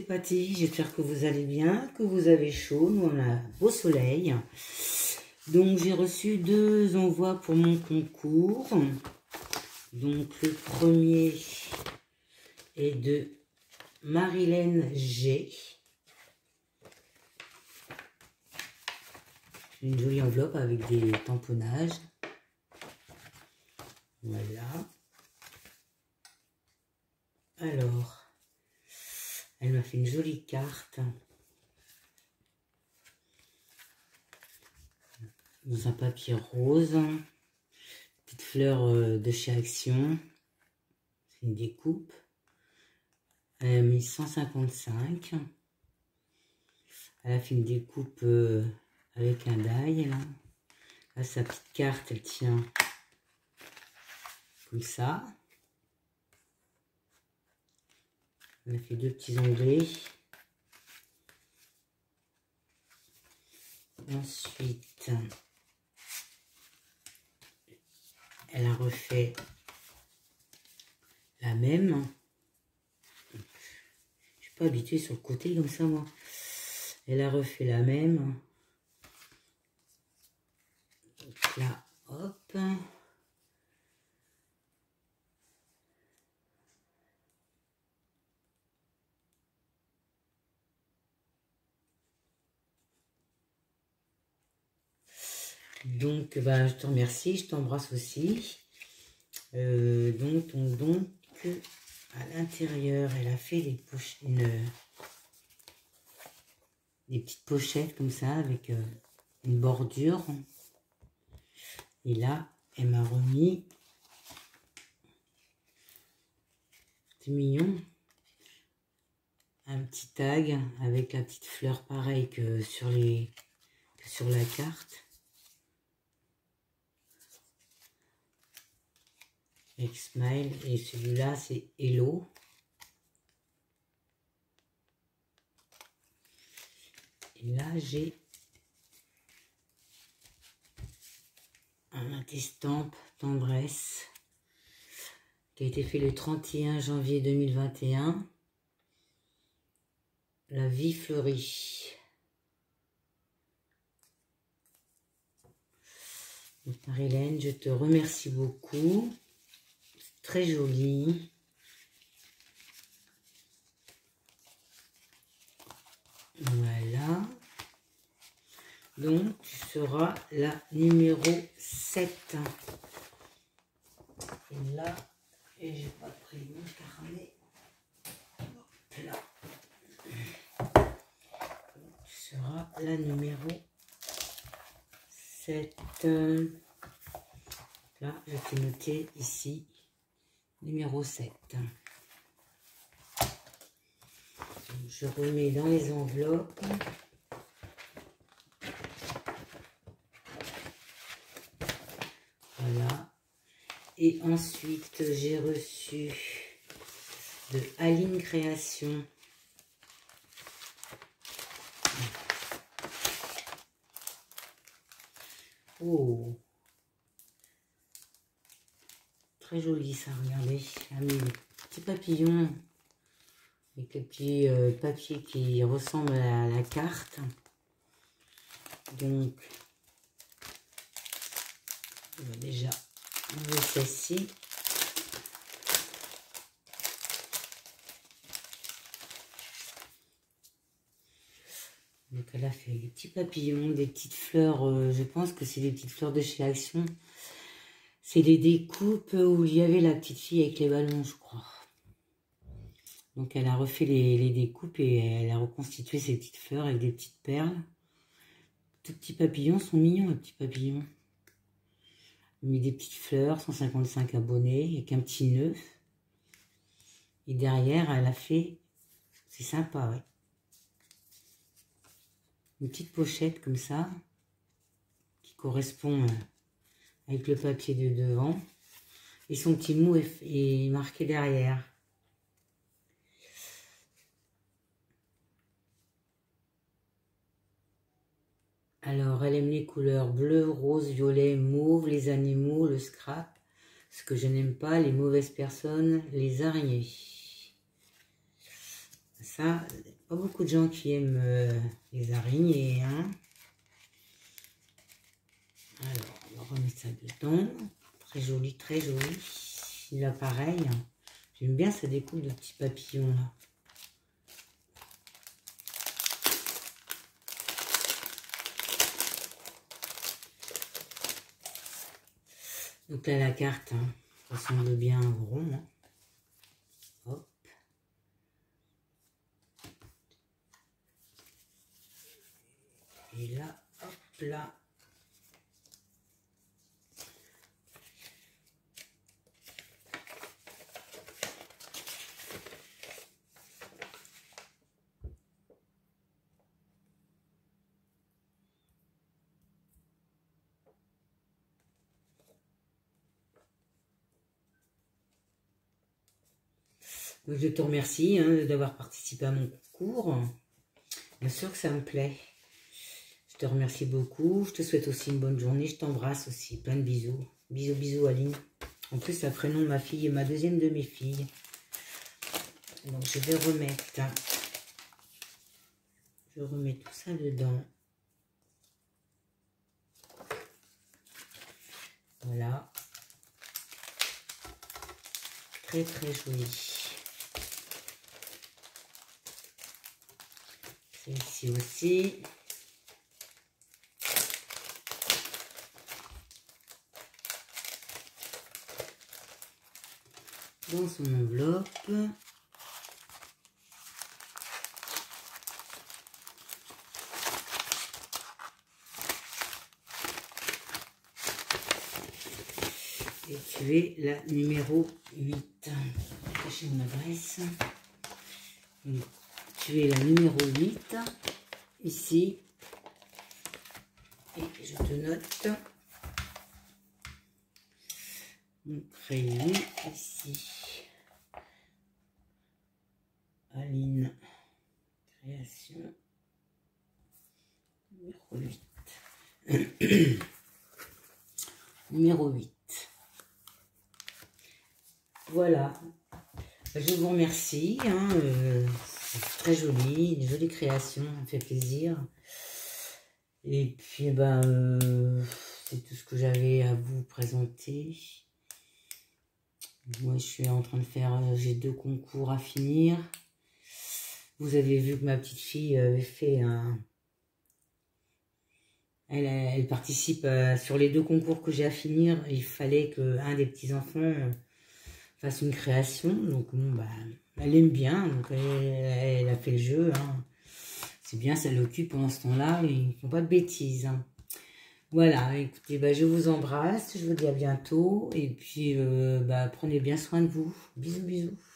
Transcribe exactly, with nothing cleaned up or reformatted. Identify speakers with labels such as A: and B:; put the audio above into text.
A: Patty, j'espère que vous allez bien, que vous avez chaud, nous on a beau soleil. Donc j'ai reçu deux envois pour mon concours. Donc le premier est de Marilène G. Une jolie enveloppe avec des tamponnages. Voilà. Alors, elle m'a fait une jolie carte. Dans un papier rose. Petite fleur de chez Action. C'est une découpe. Elle a mis cent cinquante-cinq. Elle a fait une découpe euh, avec un die. Là. Là, sa petite carte, elle tient comme ça. Elle a fait deux petits onglets. Ensuite, elle a refait la même. Je suis pas habituée sur le côté comme ça, moi. Elle a refait la même. Donc là, hop. Donc, bah, je te remercie, je t'embrasse aussi. Euh, donc, donc, donc, à l'intérieur, elle a fait des poches, une, des petites pochettes comme ça, avec euh, une bordure. Et là, elle m'a remis, c'est mignon, un petit tag avec la petite fleur pareil que sur, les, que sur la carte. Avec Smile, et celui-là c'est Hello. Et là j'ai un anti-stamp tendresse qui a été fait le trente et un janvier deux mille vingt et un. La vie fleurie. Donc Marilène, je te remercie beaucoup. Très joli. Voilà. Donc, tu seras la numéro sept. Et là, et j'ai pas pris mon carnet. Là. Donc, tu seras la numéro sept. Là, je t'ai noté ici. Numéro sept. Je remets dans les enveloppes. Voilà. Et ensuite, j'ai reçu de Aline Création. Oh! Très joli ça, regardez. Elle a mis des petits papillons avec les petits euh, papiers qui ressemblent à la carte. Donc, on va déjà enlever celle-ci. Donc, elle a fait des petits papillons, des petites fleurs. Euh, je pense que c'est des petites fleurs de chez Action. C'est des découpes où il y avait la petite fille avec les ballons, je crois. Donc, elle a refait les, les découpes et elle a reconstitué ces petites fleurs avec des petites perles. Tout petits papillons sont mignons, les petits papillons. Elle a mis des petites fleurs, cent cinquante-cinq abonnés, avec un petit nœud. Et derrière, elle a fait... C'est sympa, ouais. Une petite pochette comme ça, qui correspond avec le papier de devant. Et son petit mot est, est marqué derrière. Alors, elle aime les couleurs bleu, rose, violet, mauve, les animaux, le scrap. Ce que je n'aime pas, les mauvaises personnes, les araignées. Ça, pas beaucoup de gens qui aiment euh, les araignées, hein. Alors, on va remettre ça dedans. Très joli, très joli. Là, pareil. J'aime bien sa découpe de petits papillons, là. Donc là, la carte hein, ressemble bien à un rond. Hein. Hop. Et là, hop là. Je te remercie hein, d'avoir participé à mon concours. Bien sûr que ça me plaît. Je te remercie beaucoup. Je te souhaite aussi une bonne journée. Je t'embrasse aussi. Plein de bisous. Bisous, bisous, Aline. En plus, c'est le prénom de ma fille et ma deuxième de mes filles. Donc, je vais remettre. Je remets tout ça dedans. Voilà. Très, très joli. Celle-ci aussi. Dans son enveloppe. Et tu es la numéro huit. Cacher mon adresse. Donc, tu es la numéro huit. Ici. Et je te note. Mon crayon ici. Aline. Création. Numéro huit. Numéro huit. Voilà. Je vous remercie. Hein, euh, c'est très joli. Une jolie création. Ça me fait plaisir. Et puis, ben, euh, c'est tout ce que j'avais à vous présenter. Moi, je suis en train de faire... J'ai deux concours à finir. Vous avez vu que ma petite fille avait fait un... Elle, elle participe à, sur les deux concours que j'ai à finir. Il fallait qu'un des petits-enfants fasse une création. Donc, bon, bah, elle aime bien. Donc, elle, elle a fait le jeu. Hein. C'est bien, ça l'occupe pendant ce temps-là. Ils ne font pas de bêtises. Hein. Voilà, écoutez, bah, je vous embrasse. Je vous dis à bientôt. Et puis, euh, bah, prenez bien soin de vous. Bisous, bisous.